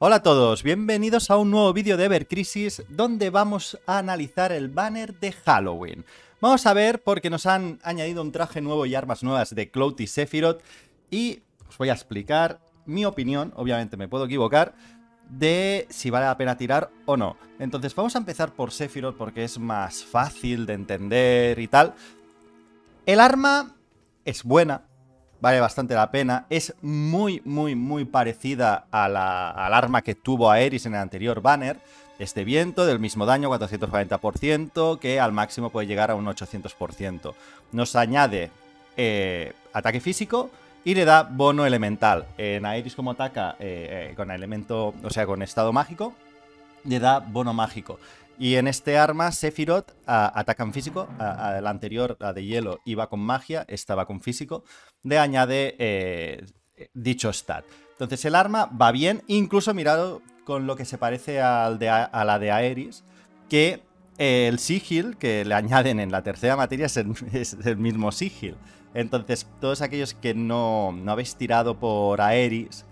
Hola a todos, bienvenidos a un nuevo vídeo de Evercrisis donde vamos a analizar el banner de Halloween. Vamos a ver porque nos han añadido un traje nuevo y armas nuevas de Cloud y Sephiroth y os voy a explicar mi opinión, obviamente me puedo equivocar, de si vale la pena tirar o no. Entonces vamos a empezar por Sephiroth porque es más fácil de entender y tal. El arma es buena. Vale bastante la pena. Es muy parecida a al arma que tuvo Aeris en el anterior banner. Este viento, del mismo daño, 440%, que al máximo puede llegar a un 800%. Nos añade ataque físico y le da bono elemental. En Aeris, como ataca con elemento, o sea, con estado mágico, le da bono mágico. Y en este arma, Sephiroth ataca en físico. La anterior, la de hielo, iba con magia, esta va con físico. Le añade dicho stat. Entonces el arma va bien, incluso mirado con lo que se parece a la de Aeris, que el sigil que le añaden en la tercera materia es el mismo sigil. Entonces todos aquellos que no habéis tirado por Aeris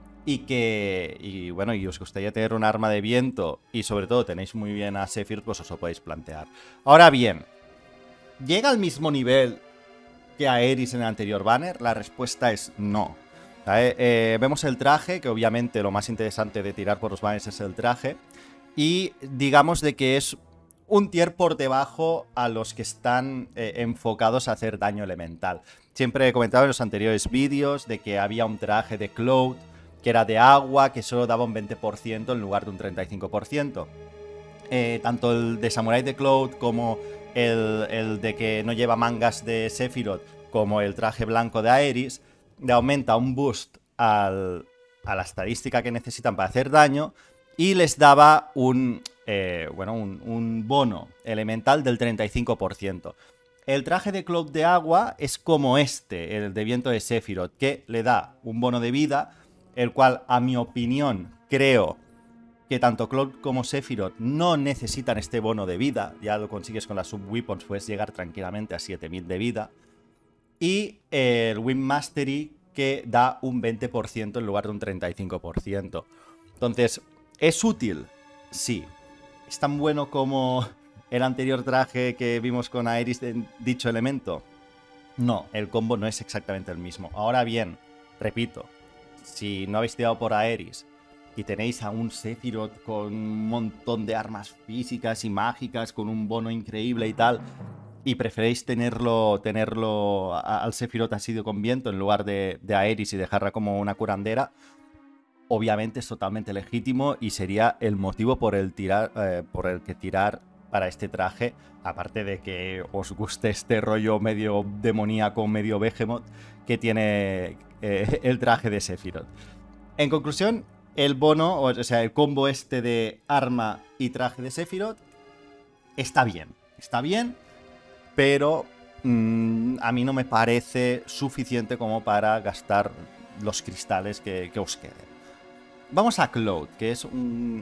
y bueno, y os gustaría tener un arma de viento y sobre todo tenéis muy bien a Sephiroth, pues os lo podéis plantear. Ahora bien, ¿llega al mismo nivel que Aeris en el anterior banner? La respuesta es no. Vemos el traje, que obviamente lo más interesante de tirar por los banners es el traje, y digamos de que es un tier por debajo a los que están enfocados a hacer daño elemental. Siempre he comentado en los anteriores vídeos de que había un traje de Cloud que era de agua, que solo daba un 20% en lugar de un 35%. Tanto el de Samurai de Cloud como el de que no lleva mangas de Sephiroth, como el traje blanco de Aeris, le aumenta un boost a la estadística que necesitan para hacer daño y les daba un bono elemental del 35%. El traje de Cloud de agua es como este, el de viento de Sephiroth, que le da un bono de vida, el cual, a mi opinión, creo que tanto Cloud como Sephiroth no necesitan este bono de vida. Ya lo consigues con las Sub-Weapons, puedes llegar tranquilamente a 7000 de vida. Y el Wind Mastery, que da un 20% en lugar de un 35%. Entonces, ¿es útil? Sí. ¿Es tan bueno como el anterior traje que vimos con Aeris de dicho elemento? No, el combo no es exactamente el mismo. Ahora bien, repito, si no habéis tirado por Aeris y tenéis a un Sephiroth con un montón de armas físicas y mágicas, con un bono increíble y tal, y preferéis tenerlo al Sephiroth así de con viento en lugar de Aeris y dejarla como una curandera, obviamente es totalmente legítimo y sería el motivo por el que tirar para este traje, aparte de que os guste este rollo medio demoníaco, medio Behemoth que tiene el traje de Sephiroth. En conclusión, el bono, o sea, el combo este de arma y traje de Sephiroth está bien, pero a mí no me parece suficiente como para gastar los cristales que os queden. Vamos a Cloud, que es un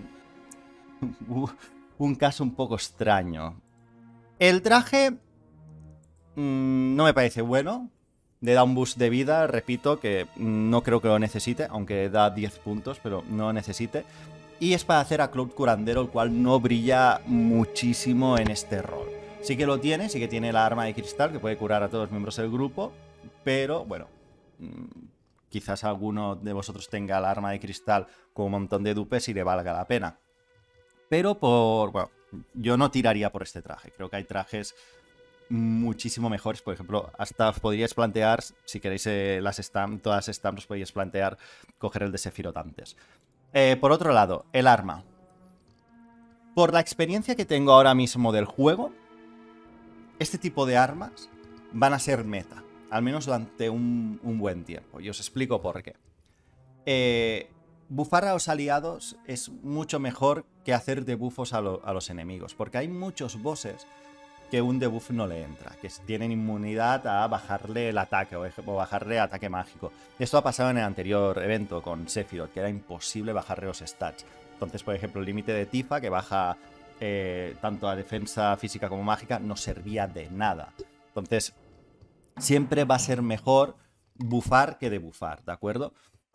caso un poco extraño. El traje no me parece bueno. Le da un boost de vida, repito, que no creo que lo necesite, aunque da 10 puntos, pero no lo necesite. Y es para hacer a Cloud curandero, el cual no brilla muchísimo en este rol. Sí que lo tiene, sí que tiene la arma de cristal, que puede curar a todos los miembros del grupo, pero bueno, quizás alguno de vosotros tenga la arma de cristal con un montón de dupes y le valga la pena. Pero bueno, yo no tiraría por este traje. Creo que hay trajes muchísimo mejores. Por ejemplo, hasta os podríais plantear, si queréis todas las stamps, os podríais plantear coger el de Sephiroth antes. Por otro lado, el arma. Por la experiencia que tengo ahora mismo del juego, este tipo de armas van a ser meta. Al menos durante un buen tiempo. Y os explico por qué. Bufar a los aliados es mucho mejor que hacer debuffos a los enemigos. Porque hay muchos bosses que un debuff no le entra, que tienen inmunidad a bajarle el ataque o bajarle ataque mágico. Esto ha pasado en el anterior evento con Sephiroth, que era imposible bajarle los stats. Entonces, por ejemplo, el límite de Tifa, que baja tanto a defensa física como mágica, no servía de nada. Entonces, siempre va a ser mejor bufar que debufar, ¿de acuerdo?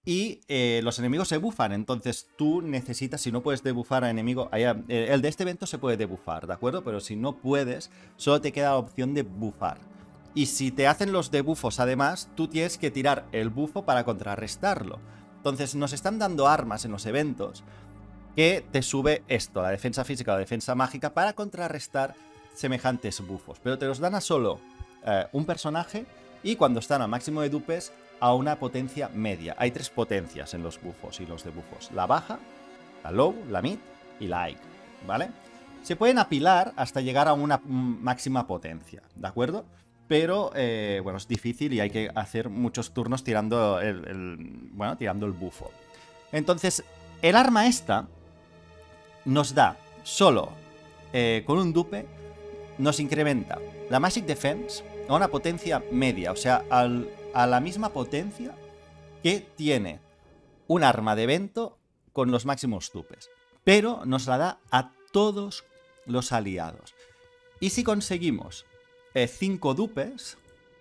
y los enemigos se bufan. Entonces tú necesitas, si no puedes debufar a enemigo, el de este evento se puede debufar, ¿de acuerdo? Pero si no puedes, solo te queda la opción de bufar. Y si te hacen los debufos además, tú tienes que tirar el bufo para contrarrestarlo. Entonces nos están dando armas en los eventos que te sube esto, la defensa física o la defensa mágica, para contrarrestar semejantes bufos. Pero te los dan a solo un personaje y cuando están al máximo de dupes a una potencia media. Hay 3 potencias en los bufos y los debufos. La baja, la low, la mid y la high, ¿vale? Se pueden apilar hasta llegar a una máxima potencia, ¿de acuerdo? Pero, bueno, es difícil y hay que hacer muchos turnos tirando tirando el bufo. Entonces, el arma esta nos da solo con un dupe, nos incrementa la Magic Defense a una potencia media, o sea, a la misma potencia que tiene un arma de evento con los máximos dupes. Pero nos la da a todos los aliados. Y si conseguimos 5 dupes,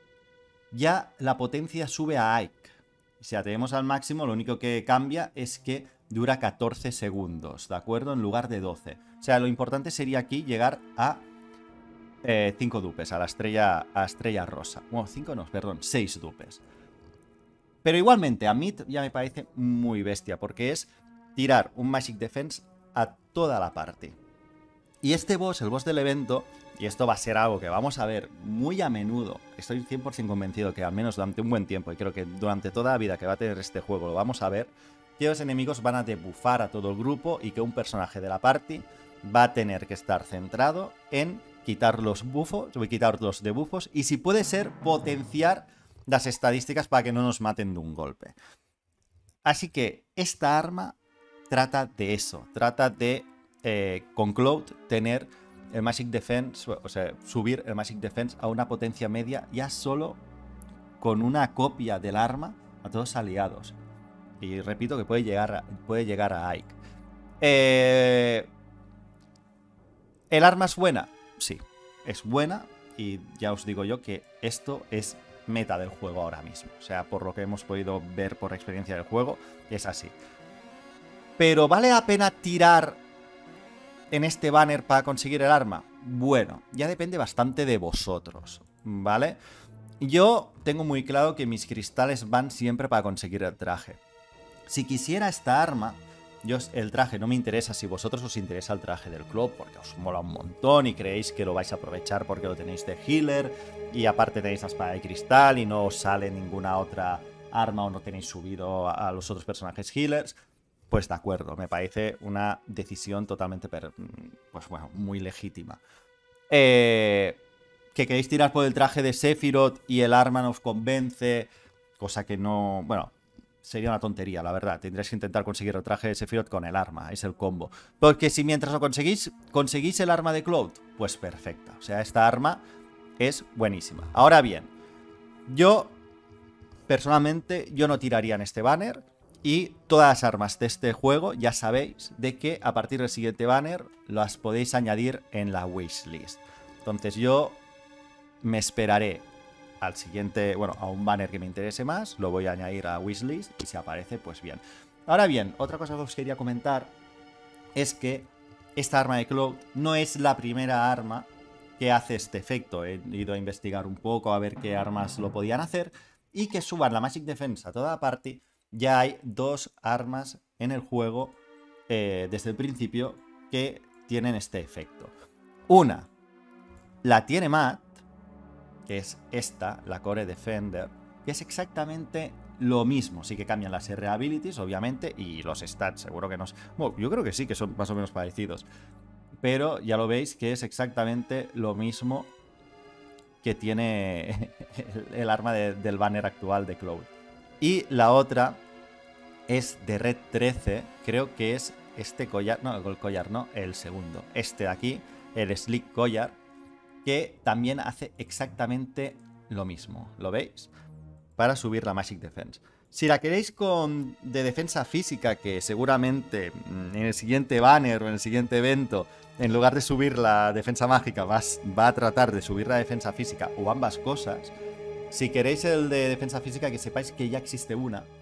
ya la potencia sube a Ike. Si la tenemos al máximo, lo único que cambia es que dura 14 segundos, ¿de acuerdo? En lugar de 12. O sea, lo importante sería aquí llegar a 5 dupes, a la estrella rosa. Bueno, 5 no, perdón, 6 dupes. Pero igualmente, a mí ya me parece muy bestia, porque es tirar un Magic Defense a toda la party. Y este boss, el boss del evento, y esto va a ser algo que vamos a ver muy a menudo, estoy 100% convencido que al menos durante un buen tiempo, y creo que durante toda la vida que va a tener este juego lo vamos a ver, que los enemigos van a debufar a todo el grupo y que un personaje de la party va a tener que estar centrado en quitar los buffos, quitar los debuffos y si puede ser potenciar las estadísticas para que no nos maten de un golpe. Así que esta arma trata de eso, trata de con Cloud tener el Magic Defense, o sea, subir el Magic Defense a una potencia media ya solo con una copia del arma a todos aliados. Y repito que puede llegar a Ike. ¿El arma es buena? Sí, es buena y ya os digo yo que esto es meta del juego ahora mismo. O sea, por lo que hemos podido ver por experiencia del juego, es así. Pero ¿vale la pena tirar en este banner para conseguir el arma? Bueno, ya depende bastante de vosotros, ¿vale? Yo tengo muy claro que mis cristales van siempre para conseguir el traje. Si quisiera esta arma, el traje no me interesa. Si vosotros os interesa el traje del club porque os mola un montón y creéis que lo vais a aprovechar porque lo tenéis de healer y aparte tenéis la espada de cristal y no os sale ninguna otra arma o no tenéis subido a los otros personajes healers, pues de acuerdo, me parece una decisión totalmente, pues bueno, muy legítima. Que queréis tirar por el traje de Sephiroth y el arma no os convence, cosa que no, bueno, sería una tontería, la verdad. Tendréis que intentar conseguir el traje de Sephiroth con el arma, es el combo. Porque si mientras lo conseguís el arma de Cloud, pues perfecta. O sea, esta arma es buenísima. Ahora bien, yo, personalmente, yo no tiraría en este banner. Y todas las armas de este juego, ya sabéis de que a partir del siguiente banner las podéis añadir en la wishlist. Entonces yo me esperaré al siguiente, bueno, a un banner que me interese más, lo voy a añadir a wishlist y si aparece, pues bien. Ahora bien, otra cosa que os quería comentar es que esta arma de Cloud no es la primera arma que hace este efecto. He ido a investigar un poco a ver qué armas lo podían hacer y que suban la Magic Defense a toda la party. Ya hay 2 armas en el juego desde el principio que tienen este efecto. Una la tiene Matt, que es esta, la Core Defender, que es exactamente lo mismo. Sí que cambian las R abilities, obviamente, y los stats, seguro que no. Bueno, yo creo que sí, que son más o menos parecidos. Pero ya lo veis que es exactamente lo mismo que tiene el arma del banner actual de Cloud. Y la otra es de Red 13, creo que es este collar, no, el collar no, el segundo. Este de aquí, el Slick Collar, que también hace exactamente lo mismo, ¿lo veis? Para subir la Magic Defense. Si la queréis de defensa física, que seguramente en el siguiente banner o en el siguiente evento, en lugar de subir la defensa mágica, va a tratar de subir la defensa física o ambas cosas. Si queréis el de defensa física, que sepáis que ya existe una,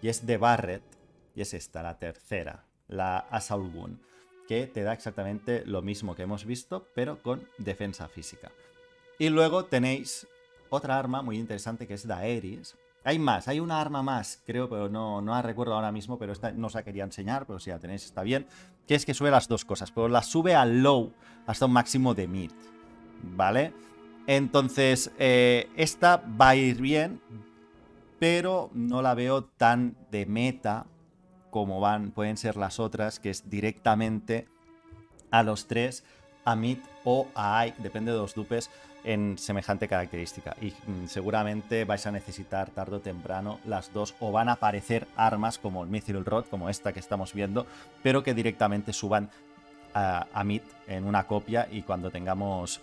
y es de Barret, y es esta, la tercera, la Assault Gun, que te da exactamente lo mismo que hemos visto, pero con defensa física. Y luego tenéis otra arma muy interesante que es Daeris. Hay más, hay una arma más, creo, pero no la recuerdo ahora mismo, pero esta no os la quería enseñar, pero si la tenéis está bien. Que es que sube las dos cosas, pero la sube al low hasta un máximo de mid, ¿vale? Entonces, esta va a ir bien, pero no la veo tan de meta como pueden ser las otras, que es directamente a los 3, a mid o a Ike, depende de los dupes, en semejante característica. Y seguramente vais a necesitar tarde o temprano las dos, o van a aparecer armas como el Mithril Rod, como esta que estamos viendo, pero que directamente suban a mid en una copia, y cuando tengamos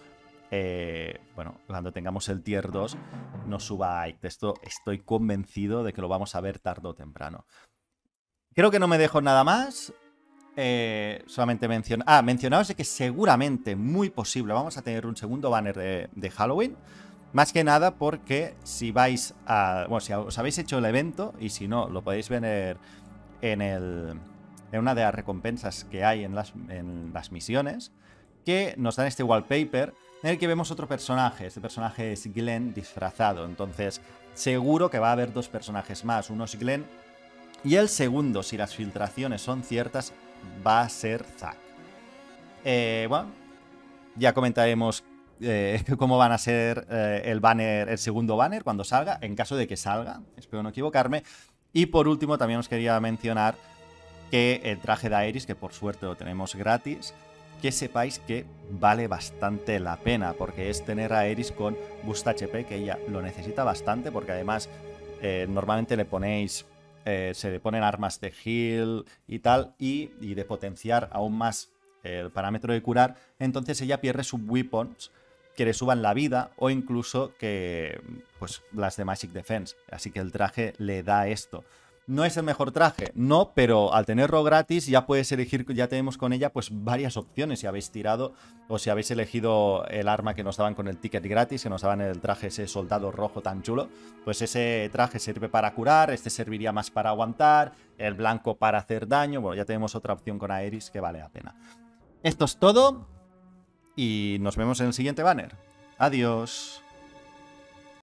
cuando tengamos el tier 2 nos suba a Ike. De esto estoy convencido de que lo vamos a ver tarde o temprano. Creo que no me dejo nada más. Solamente mencionaos de que seguramente, muy posible, vamos a tener un segundo banner de Halloween. Más que nada porque si vais a... Bueno, si os habéis hecho el evento, y si no, lo podéis ver en una de las recompensas que hay en las misiones, que nos dan este wallpaper en el que vemos otro personaje. Este personaje es Glenn disfrazado. Entonces, seguro que va a haber dos personajes más. Uno es Glenn y el segundo, si las filtraciones son ciertas, va a ser Zack. Bueno, ya comentaremos cómo van a ser el segundo banner cuando salga, en caso de que salga, espero no equivocarme. Y por último, también os quería mencionar que el traje de Aeris, que por suerte lo tenemos gratis, que sepáis que vale bastante la pena, porque es tener a Aeris con Boost HP, que ella lo necesita bastante, porque además normalmente le ponéis... se le ponen armas de heal y tal, y de potenciar aún más el parámetro de curar. Entonces ella pierde sub-weapons que le suban la vida, o incluso que pues las de Magic Defense. Así que el traje le da esto. No es el mejor traje, no, pero al tenerlo gratis ya puedes elegir, ya tenemos con ella pues varias opciones si habéis tirado o si habéis elegido el arma que nos daban con el ticket gratis, que nos daban el traje ese soldado rojo tan chulo. Pues ese traje sirve para curar, este serviría más para aguantar, el blanco para hacer daño. Bueno, ya tenemos otra opción con Aeris que vale la pena. Esto es todo y nos vemos en el siguiente banner. Adiós.